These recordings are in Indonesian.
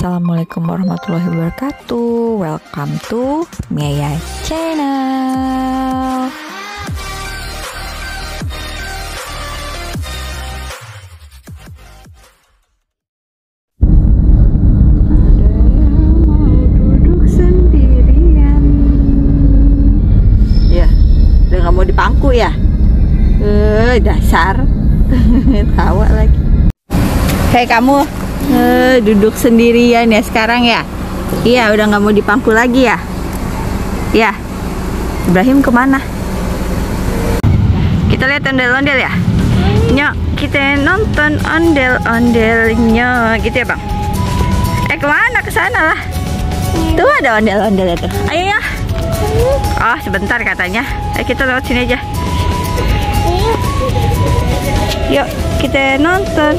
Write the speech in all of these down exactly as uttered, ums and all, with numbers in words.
Assalamualaikum warahmatullahi wabarakatuh. Welcome to Miaya Channel. Ada yang mau duduk sendirian. Ya, udah nggak mau dipangku ya? Eh, dasar. Tawa lagi. Hei kamu. Uh, duduk sendirian ya sekarang ya? Iya, udah nggak mau dipangku lagi ya? Ya, Ibrahim kemana? Kita lihat ondel-ondel ya? Nyok, kita nonton ondel-ondelnya, gitu ya bang? Eh kemana? Kesana lah. Tuh ada ondel-ondel itu. Ayo ya. Oh sebentar katanya. Eh kita lewat sini aja. Yuk kita nonton.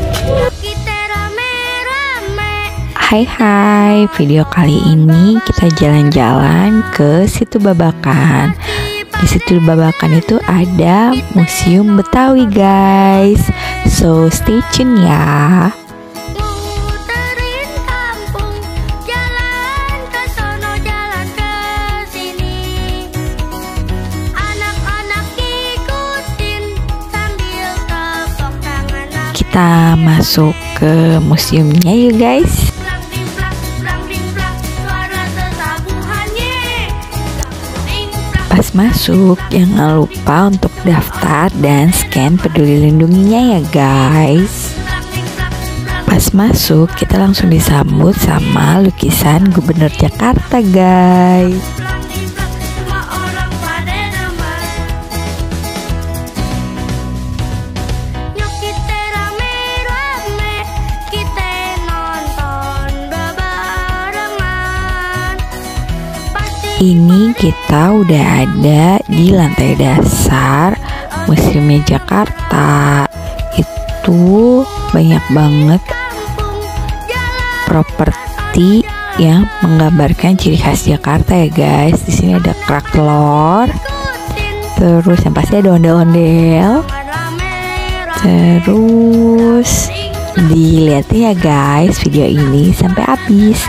Hai hai, video kali ini kita jalan-jalan ke Situ Babakan. Di Situ Babakan itu ada Museum Betawi guys. So stay tune ya. Kita masuk ke museumnya yuk guys. Pas masuk, jangan lupa untuk daftar dan scan peduli lindunginya ya guys. Pas masuk, kita langsung disambut sama lukisan Gubernur Jakarta guys. Ini kita udah ada di lantai dasar Museumnya Jakarta. Itu banyak banget properti yang menggambarkan ciri khas Jakarta ya guys. Di sini ada kerak telur, terus yang pasti ada ondel-ondel. Terus dilihatin ya guys video ini sampai habis.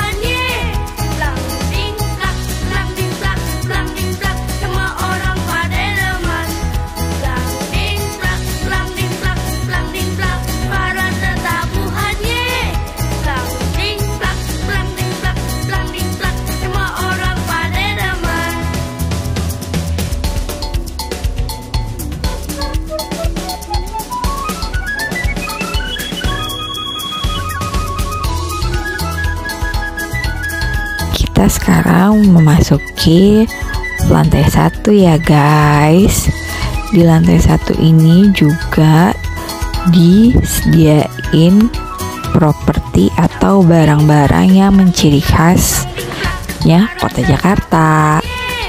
Kita sekarang memasuki lantai satu ya guys. Di lantai satu ini juga disediain properti atau barang-barang yang menciri khasnya kota Jakarta.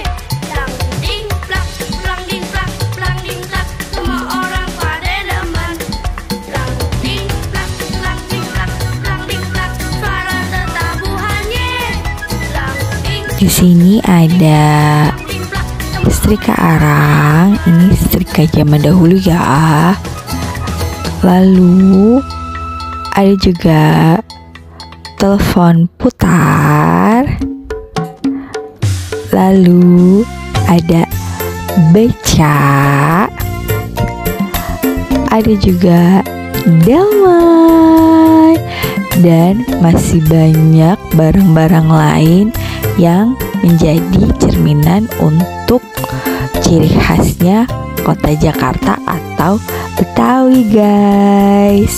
Di sini ada setrika arang, ini setrika zaman dahulu ya. Lalu ada juga telepon putar. Lalu ada beca. Ada juga delman dan masih banyak barang-barang lain yang menjadi cerminan untuk ciri khasnya kota Jakarta atau Betawi guys.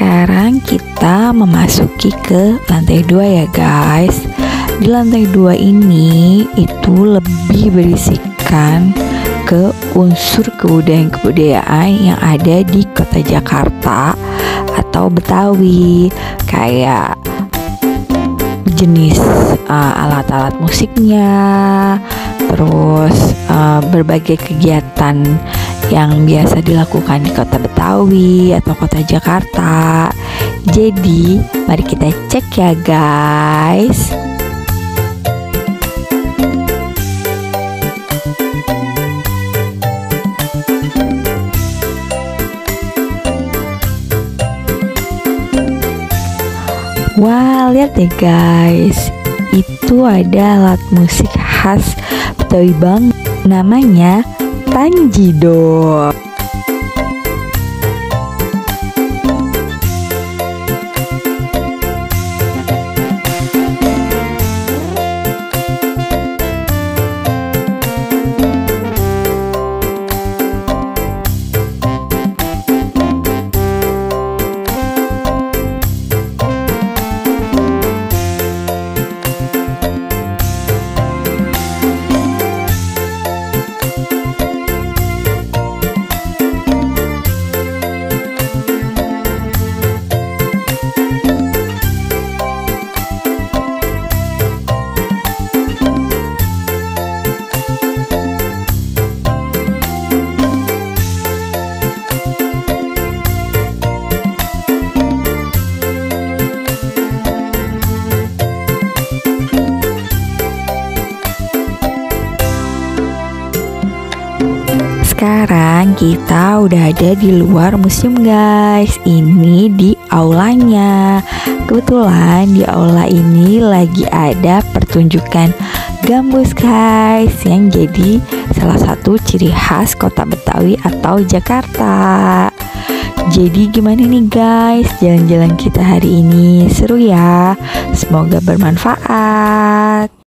Sekarang kita memasuki ke lantai dua ya guys. Di lantai dua ini itu lebih berisikan ke unsur kebudayaan-kebudayaan yang ada di kota Jakarta atau Betawi, kayak jenis uh, alat-alat musiknya, terus uh, berbagai kegiatan yang biasa dilakukan di kota Betawi atau kota Jakarta. Jadi mari kita cek ya guys. Wah, lihat deh guys, itu ada alat musik khas Betawi banget, namanya tanjidor. Sekarang kita udah ada di luar museum guys. Ini di aulanya. Kebetulan di aula ini lagi ada pertunjukan gambus guys, yang jadi salah satu ciri khas kota Betawi atau Jakarta. Jadi gimana nih guys, jalan-jalan kita hari ini? Seru ya? Semoga bermanfaat.